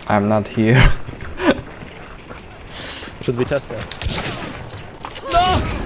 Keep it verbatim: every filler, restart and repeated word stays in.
I'm not here. Should we test it? No!